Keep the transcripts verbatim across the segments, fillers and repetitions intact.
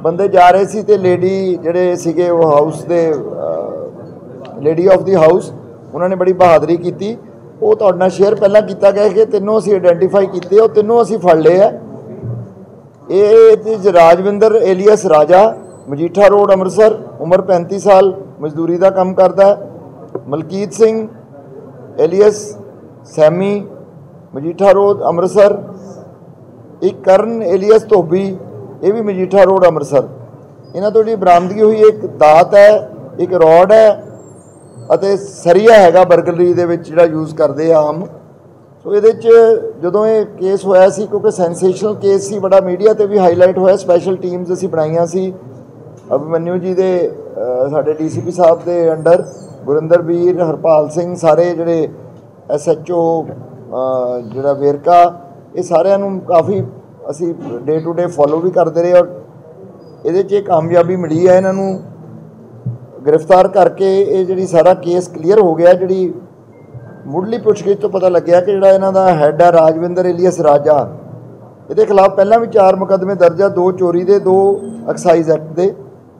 ਬੰਦੇ ਜਾ ਰਹੇ ਸੀ ਤੇ ਲੇਡੀ ਜਿਹੜੇ ਸੀਗੇ ਉਹ ਹਾਊਸ ਦੇ ਲੇਡੀ ਆਫ ਦੀ ਹਾਊਸ ਉਹਨਾਂ ਨੇ ਬੜੀ ਬਹਾਦਰੀ ਕੀਤੀ। ਉਹ ਤੁਹਾਡੇ ਨਾਲ ਸ਼ੇਅਰ ਪਹਿਲਾਂ ਕੀਤਾ ਗਿਆ ਕਿ ਤਿੰਨੋਂ ਅਸੀਂ ਆਇਡੈਂਟੀਫਾਈ ਕੀਤੇ, ਉਹ ਤਿੰਨੋਂ ਅਸੀਂ ਫੜ ਲਏ ਆ। ਇਹ ਰਾਜਵਿੰਦਰ ਏਲੀਅਸ ਰਾਜਾ ਮਜੀਠਾ ਰੋਡ ਅੰਮ੍ਰਿਤਸਰ, ਉਮਰ पैंतीस ਸਾਲ, ਮਜ਼ਦੂਰੀ ਦਾ ਕੰਮ ਕਰਦਾ ਹੈ। Malkit Singh alias Sammy Majitha road Amritsar. ਇੱਕ ਕਰਨ ਏਲੀਅਸ ਧੋਬੀ, ਇਹ ਵੀ ਮਜੀਠਾ ਰੋਡ ਅੰਮ੍ਰਿਤਸਰ। ਇਹਨਾਂ ਤੋਂ ਜਿਹੜੀ ਬਰਾਮਦਗੀ ਹੋਈ ਇੱਕ ਦਾਤ ਹੈ, ਇੱਕ ਰੋਡ ਹੈ ਅਤੇ ਸਰੀਆ ਹੈਗਾ ਬਰਗਲਰੀ ਦੇ ਵਿੱਚ ਜਿਹੜਾ ਯੂਜ਼ ਕਰਦੇ ਆ ਆਮ। ਸੋ ਇਹਦੇ 'ਚ ਜਦੋਂ ਇਹ ਕੇਸ ਹੋਇਆ ਸੀ, ਕਿਉਂਕਿ ਸੈਂਸੇਸ਼ਨਲ ਕੇਸ ਸੀ, ਬੜਾ ਮੀਡੀਆ 'ਤੇ ਵੀ ਹਾਈਲਾਈਟ ਹੋਇਆ। ਸਪੈਸ਼ਲ ਟੀਮਸ ਅਸੀਂ ਬਣਾਈਆਂ ਸੀ ਅਭਿਮਨਿਊ ਜੀ ਦੇ, ਸਾਡੇ ਡੀ ਸੀ ਪੀ ਸਾਹਿਬ ਦੇ ਅੰਡਰ ਗੁਰਿੰਦਰ ਵੀਰ, ਹਰਪਾਲ ਸਿੰਘ, ਸਾਰੇ ਜਿਹੜੇ ਐਸ ਐਚ ਓ ਜਿਹੜਾ ਵੇਰਕਾ, ਇਹ ਸਾਰਿਆਂ ਨੂੰ ਕਾਫੀ ਅਸੀਂ ਡੇ ਟੂ ਡੇ ਫੋਲੋ ਵੀ ਕਰਦੇ ਰਹੇ ਔਰ ਇਹਦੇ 'ਚ ਇਹ ਕਾਮਯਾਬੀ ਮਿਲੀ ਹੈ। ਇਹਨਾਂ ਨੂੰ ਗ੍ਰਿਫਤਾਰ ਕਰਕੇ ਇਹ ਜਿਹੜੀ ਸਾਰਾ ਕੇਸ ਕਲੀਅਰ ਹੋ ਗਿਆ। ਜਿਹੜੀ ਮੁੱਢਲੀ ਪੁੱਛਗਿੱਛ ਤੋਂ ਪਤਾ ਲੱਗਿਆ ਕਿ ਜਿਹੜਾ ਇਹਨਾਂ ਦਾ ਹੈੱਡ ਹੈ ਰਾਜਵਿੰਦਰ ਏਲੀਅਸ ਰਾਜਾ, ਇਹਦੇ ਖਿਲਾਫ ਪਹਿਲਾਂ ਵੀ ਚਾਰ ਮੁਕੱਦਮੇ ਦਰਜ ਆ, ਦੋ ਚੋਰੀ ਦੇ, ਦੋ ਐਕਸਾਈਜ਼ ਐਕਟ ਦੇ।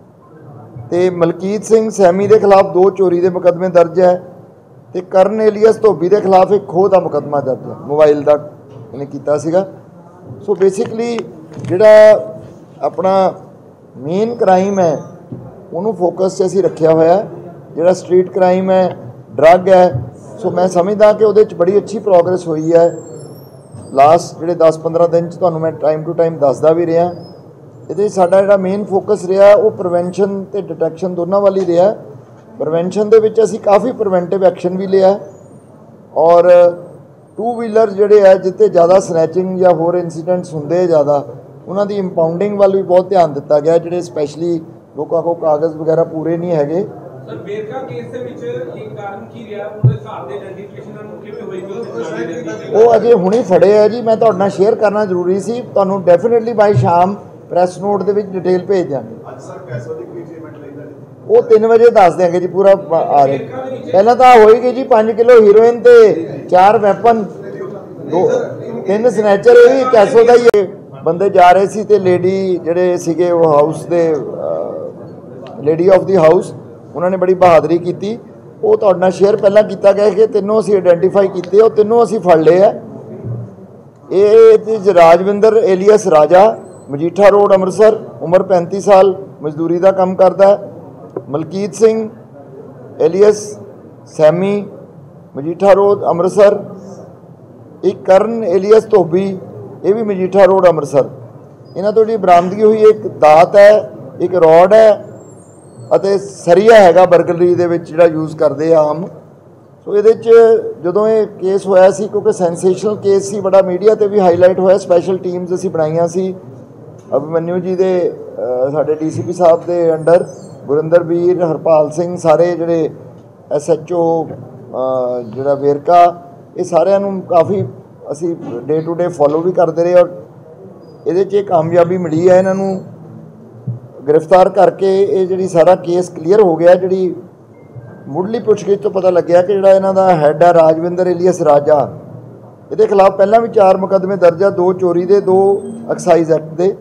ਤੇ ਮਲਕੀਤ ਸਿੰਘ ਸੈਮੀ ਦੇ ਖਿਲਾਫ ਦੋ ਚੋਰੀ ਦੇ ਮੁਕੱਦਮੇ ਦਰਜ ਹੈ ਤੇ ਕਰਨ ਏਲੀਅਸ ਧੋਬੀ ਦੇ ਖਿਲਾਫ ਇੱਕ ਖੋਹ ਦਾ ਮੁਕੱਦਮਾ ਦਰਜ ਹੈ, ਮੋਬਾਈਲ ਦਾ ਇਹਨੇ ਕੀਤਾ ਸੀਗਾ। ਸੋ ਬੇਸਿਕਲੀ ਜਿਹੜਾ ਆਪਣਾ ਮੇਨ ਕ੍ਰਾਈਮ ਹੈ ਉਹਨੂੰ ਫੋਕਸ 'ਚ ਅਸੀਂ ਰੱਖਿਆ ਹੋਇਆ। ਜਿਹੜਾ ਸਟਰੀਟ ਕ੍ਰਾਈਮ ਹੈ, ਡਰੱਗ ਹੈ, ਸੋ ਮੈਂ ਸਮਝਦਾ ਕਿ ਉਹਦੇ 'ਚ ਬੜੀ ਅੱਛੀ ਪ੍ਰੋਗਰੈਸ ਹੋਈ ਹੈ। ਲਾਸਟ ਜਿਹੜੇ ਦਸ ਪੰਦਰਾਂ ਦਿਨ 'ਚ ਤੁਹਾਨੂੰ ਮੈਂ ਟਾਈਮ ਟੂ ਟਾਈਮ ਦੱਸਦਾ ਵੀ ਰਿਹਾ। ਇਹਦੇ ਸਾਡਾ ਜਿਹੜਾ ਮੇਨ ਫੋਕਸ ਰਿਹਾ ਉਹ ਪ੍ਰੀਵੈਂਸ਼ਨ ਤੇ ਡਿਟੈਕਸ਼ਨ ਦੋਨਾਂ ਵੱਲ ਹੀ ਰਿਹਾ। ਪ੍ਰੀਵੈਂਸ਼ਨ ਦੇ ਵਿੱਚ ਅਸੀਂ ਕਾਫੀ ਪ੍ਰੀਵੈਂਟਿਵ ਐਕਸ਼ਨ ਵੀ ਲਿਆ ਔਰ ਟੂ ਵੀਲਰ ਜਿਹੜੇ ਹੈ ਜਿੱਥੇ ਜ਼ਿਆਦਾ ਸਨੈਚਿੰਗ ਜਾਂ ਹੋਰ ਇਨਸੀਡੈਂਟਸ ਹੁੰਦੇ ਜ਼ਿਆਦਾ, ਉਹਨਾਂ ਦੀ ਇੰਪਾਊਂਡਿੰਗ ਵੱਲ ਵੀ ਬਹੁਤ ਧਿਆਨ ਦਿੱਤਾ ਗਿਆ। ਜਿਹੜੇ ਸਪੈਸ਼ਲੀ ਲੋਕਾਂ ਕੋਲ ਕਾਗਜ਼ ਵਗੈਰਾ ਪੂਰੇ ਨਹੀਂ ਹੈਗੇ। ਸਰ ਵੇਰਕਾ ਕੇਸ ਦੇ ਵਿੱਚ ਇੱਕ ਕਾਰਨ ਕੀ ਰਿਹਾ, ਉਹਦੇ ਹਿਸਾਬ ਦੇ ਆਈਡੈਂਟੀਫਿਕੇਸ਼ਨ ਨੂੰ ਕਿਵੇਂ ਹੋਈ? ਉਹ ਅਜੇ ਹੁਣੇ ਫੜੇ ਆ ਜੀ। ਮੈਂ ਤੁਹਾਡੇ ਨਾਲ ਸ਼ੇਅਰ ਕਰਨਾ ਜ਼ਰੂਰੀ ਸੀ, ਤੁਹਾਨੂੰ ਡੈਫੀਨਿਟਲੀ ਬਾਈ ਸ਼ਾਮ ਪ੍ਰੈਸ ਨੋਟ ਦੇ ਵਿੱਚ ਡਿਟੇਲ ਭੇਜ ਦਿਆਂਗੇ। ਅੱਜ ਸਰ ਪੈਸਾ ਦੀ ਕੀ ਪੇਮੈਂਟ ਲੈਂਦਾ ਜੀ? ਉਹ ਤਿੰਨ ਵਜੇ ਦੱਸ ਦਿਆਂਗੇ ਜੀ ਪੂਰਾ ਆ ਰਹੇ। ਪਹਿਲਾਂ ਤਾਂ ਹੋਏਗੀ ਜੀ ਪੰਜ ਕਿਲੋ ਹੀਰੋਇਨ ਤੇ ਚਾਰ ਵੈਪਨ, ਦੋ ਤਿੰਨ ਸਨੈਚਰ, ਇਹ ਵੀ ਕੈਸੋ ਦਾ ਹੀ। ਬੰਦੇ ਜਾ ਰਹੇ ਸੀ ਤੇ ਲੇਡੀ ਜਿਹੜੇ ਸੀਗੇ ਉਹ ਹਾਊਸ ਦੇ ਲੇਡੀ ਆਫ ਦੀ ਹਾਊਸ, ਉਹਨਾਂ ਨੇ ਬੜੀ ਬਹਾਦਰੀ ਕੀਤੀ। ਉਹ ਤੁਹਾਡੇ ਨਾਲ ਸ਼ੇਅਰ ਪਹਿਲਾਂ ਕੀਤਾ ਗਿਆ ਕਿ ਤਿੰਨੋਂ ਅਸੀਂ ਆਇਡੈਂਟੀਫਾਈ ਕੀਤੇ, ਉਹ ਤਿੰਨੋਂ ਅਸੀਂ ਫੜ ਲਏ ਆ। ਇਹ ਰਾਜਵਿੰਦਰ ਏਲੀਅਸ ਰਾਜਾ ਮਜੀਠਾ ਰੋਡ ਅੰਮ੍ਰਿਤਸਰ, ਉਮਰ पैंतीस ਸਾਲ, ਮਜ਼ਦੂਰੀ ਦਾ ਕੰਮ ਕਰਦਾ ਹੈ। Malkit Singh alias Sammy Majitha road Amritsar. ਇੱਕ ਕਰਨ ਏਲੀਅਸ ਧੋਬੀ, ਇਹ ਵੀ ਮਜੀਠਾ ਰੋਡ ਅੰਮ੍ਰਿਤਸਰ। ਇਹਨਾਂ ਤੋਂ ਜਿਹੜੀ ਬਰਾਮਦਗੀ ਹੋਈ ਇੱਕ ਦਾਤ ਹੈ, ਇੱਕ ਰੋਡ ਹੈ ਅਤੇ ਸਰੀਆ ਹੈਗਾ ਬਰਗਲਰੀ ਦੇ ਵਿੱਚ ਜਿਹੜਾ ਯੂਜ਼ ਕਰਦੇ ਆ ਆਮ। ਸੋ ਇਹਦੇ 'ਚ ਜਦੋਂ ਇਹ ਕੇਸ ਹੋਇਆ ਸੀ, ਕਿਉਂਕਿ ਸੈਂਸੇਸ਼ਨਲ ਕੇਸ ਸੀ, ਬੜਾ ਮੀਡੀਆ 'ਤੇ ਵੀ ਹਾਈਲਾਈਟ ਹੋਇਆ। ਸਪੈਸ਼ਲ ਟੀਮਸ ਅਸੀਂ ਬਣਾਈਆਂ ਸੀ ਅਭਿਮਨਿਊ ਜੀ ਦੇ, ਸਾਡੇ ਡੀ ਸੀ ਪੀ ਸਾਹਿਬ ਦੇ ਅੰਡਰ ਗੁਰਿੰਦਰ ਵੀਰ, ਹਰਪਾਲ ਸਿੰਘ, ਸਾਰੇ ਜਿਹੜੇ ਐਸ ਐਚ ਓ ਜਿਹੜਾ ਵੇਰਕਾ, ਇਹ ਸਾਰਿਆਂ ਨੂੰ ਕਾਫੀ ਅਸੀਂ ਡੇ ਟੂ ਡੇ ਫੋਲੋ ਵੀ ਕਰਦੇ ਰਹੇ ਔਰ ਇਹਦੇ 'ਚ ਇਹ ਕਾਮਯਾਬੀ ਮਿਲੀ ਹੈ। ਇਹਨਾਂ ਨੂੰ ਗ੍ਰਿਫਤਾਰ ਕਰਕੇ ਇਹ ਜਿਹੜੀ ਸਾਰਾ ਕੇਸ ਕਲੀਅਰ ਹੋ ਗਿਆ। ਜਿਹੜੀ ਮੁੱਢਲੀ ਪੁੱਛਗਿੱਛ ਤੋਂ ਪਤਾ ਲੱਗਿਆ ਕਿ ਜਿਹੜਾ ਇਹਨਾਂ ਦਾ ਹੈੱਡ ਹੈ ਰਾਜਵਿੰਦਰ ਏਲੀਅਸ ਰਾਜਾ, ਇਹਦੇ ਖਿਲਾਫ ਪਹਿਲਾਂ ਵੀ ਚਾਰ ਮੁਕੱਦਮੇ ਦਰਜ ਆ, ਦੋ ਚੋਰੀ ਦੇ, ਦੋ ਐਕਸਾਈਜ਼ ਐਕਟ ਦੇ।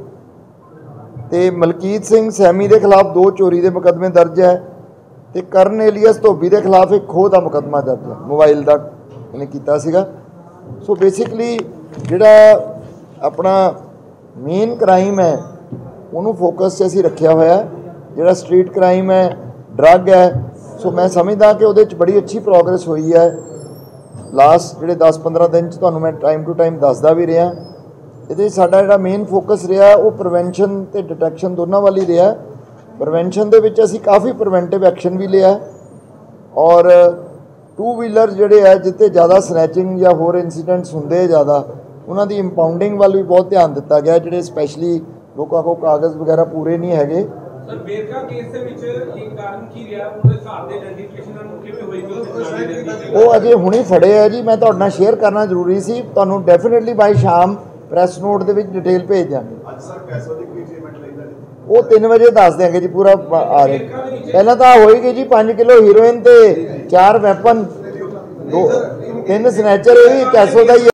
ਤੇ ਮਲਕੀਤ ਸਿੰਘ ਸੈਮੀ ਦੇ ਖਿਲਾਫ ਦੋ ਚੋਰੀ ਦੇ ਮੁਕੱਦਮੇ ਦਰਜ ਹੈ ਤੇ ਕਰਨ ਏਲੀਅਸ ਧੋਬੀ ਦੇ ਖਿਲਾਫ ਇੱਕ ਖੋਹ ਦਾ ਮੁਕੱਦਮਾ ਦਰਜ ਹੈ, ਮੋਬਾਈਲ ਦਾ ਇਹਨੇ ਕੀਤਾ ਸੀਗਾ। ਸੋ ਬੇਸਿਕਲੀ ਜਿਹੜਾ ਆਪਣਾ ਮੇਨ ਕ੍ਰਾਈਮ ਹੈ ਉਹਨੂੰ ਫੋਕਸ 'ਚ ਅਸੀਂ ਰੱਖਿਆ ਹੋਇਆ। ਜਿਹੜਾ ਸਟਰੀਟ ਕ੍ਰਾਈਮ ਹੈ, ਡਰੱਗ ਹੈ, ਸੋ ਮੈਂ ਸਮਝਦਾ ਕਿ ਉਹਦੇ 'ਚ ਬੜੀ ਅੱਛੀ ਪ੍ਰੋਗਰੈਸ ਹੋਈ ਹੈ। ਲਾਸਟ ਜਿਹੜੇ ਦਸ ਪੰਦਰਾਂ ਦਿਨ 'ਚ ਤੁਹਾਨੂੰ ਮੈਂ ਟਾਈਮ ਟੂ ਟਾਈਮ ਦੱਸਦਾ ਵੀ ਰਿਹਾ। ਇਹਦੇ ਸਾਡਾ ਜਿਹੜਾ ਮੇਨ ਫੋਕਸ ਰਿਹਾ ਉਹ ਪ੍ਰੀਵੈਂਸ਼ਨ ਤੇ ਡਿਟੈਕਸ਼ਨ ਦੋਨਾਂ ਵੱਲ ਹੀ ਰਿਹਾ। ਪ੍ਰੀਵੈਂਸ਼ਨ ਦੇ ਵਿੱਚ ਅਸੀਂ ਕਾਫੀ ਪ੍ਰੀਵੈਂਟਿਵ ਐਕਸ਼ਨ ਵੀ ਲਿਆ ਔਰ ਟੂ ਵੀਲਰ ਜਿਹੜੇ ਹੈ ਜਿੱਥੇ ਜ਼ਿਆਦਾ ਸਨੈਚਿੰਗ ਜਾਂ ਹੋਰ ਇਨਸੀਡੈਂਟਸ ਹੁੰਦੇ ਜ਼ਿਆਦਾ, ਉਹਨਾਂ ਦੀ ਇੰਪਾਊਂਡਿੰਗ ਵੱਲ ਵੀ ਬਹੁਤ ਧਿਆਨ ਦਿੱਤਾ ਗਿਆ। ਜਿਹੜੇ ਸਪੈਸ਼ਲੀ ਲੋਕਾਂ ਕੋਲ ਕਾਗਜ਼ ਵਗੈਰਾ ਪੂਰੇ ਨਹੀਂ ਹੈਗੇ। ਸਰ ਵੇਰਕਾ ਕੇਸ ਦੇ ਵਿੱਚ ਇੱਕ ਕਾਰਨ ਕੀ ਰਿਹਾ, ਉਹਦੇ ਹਿਸਾਬ ਦੇ ਆਈਡੈਂਟੀਫਿਕੇਸ਼ਨ ਨੂੰ ਕਿਵੇਂ ਹੋਈ? ਉਹ ਅਜੇ ਹੁਣੇ ਫੜੇ ਆ ਜੀ। ਮੈਂ ਤੁਹਾਡੇ ਨਾਲ ਸ਼ੇਅਰ ਕਰਨਾ ਜ਼ਰੂਰੀ ਸੀ, ਤੁਹਾਨੂੰ ਡੈਫੀਨਿਟਲੀ ਬਾਈ ਸ਼ਾਮ ਪ੍ਰੈਸ ਨੋਟ ਦੇ ਵਿੱਚ ਡਿਟੇਲ ਭੇਜ ਦਿਆਂਗੇ। ਅੱਜ ਸਰ ਪੈਸਾ ਦੀ ਕੀ ਪੇਮੈਂਟ ਲੈਂਦਾ ਜੀ? ਉਹ ਤਿੰਨ ਵਜੇ ਦੱਸ ਦਿਆਂਗੇ ਜੀ ਪੂਰਾ ਆ ਰਹੇ। ਪਹਿਲਾਂ ਤਾਂ ਹੋਏਗੀ ਜੀ ਪੰਜ ਕਿਲੋ ਹੀਰੋਇਨ ਤੇ ਚਾਰ ਵੈਪਨ, ਦੋ ਤਿੰਨ ਸਨੈਚਰ, ਇਹ ਵੀ ਕੈਸੋ ਦਾ ਹੀ।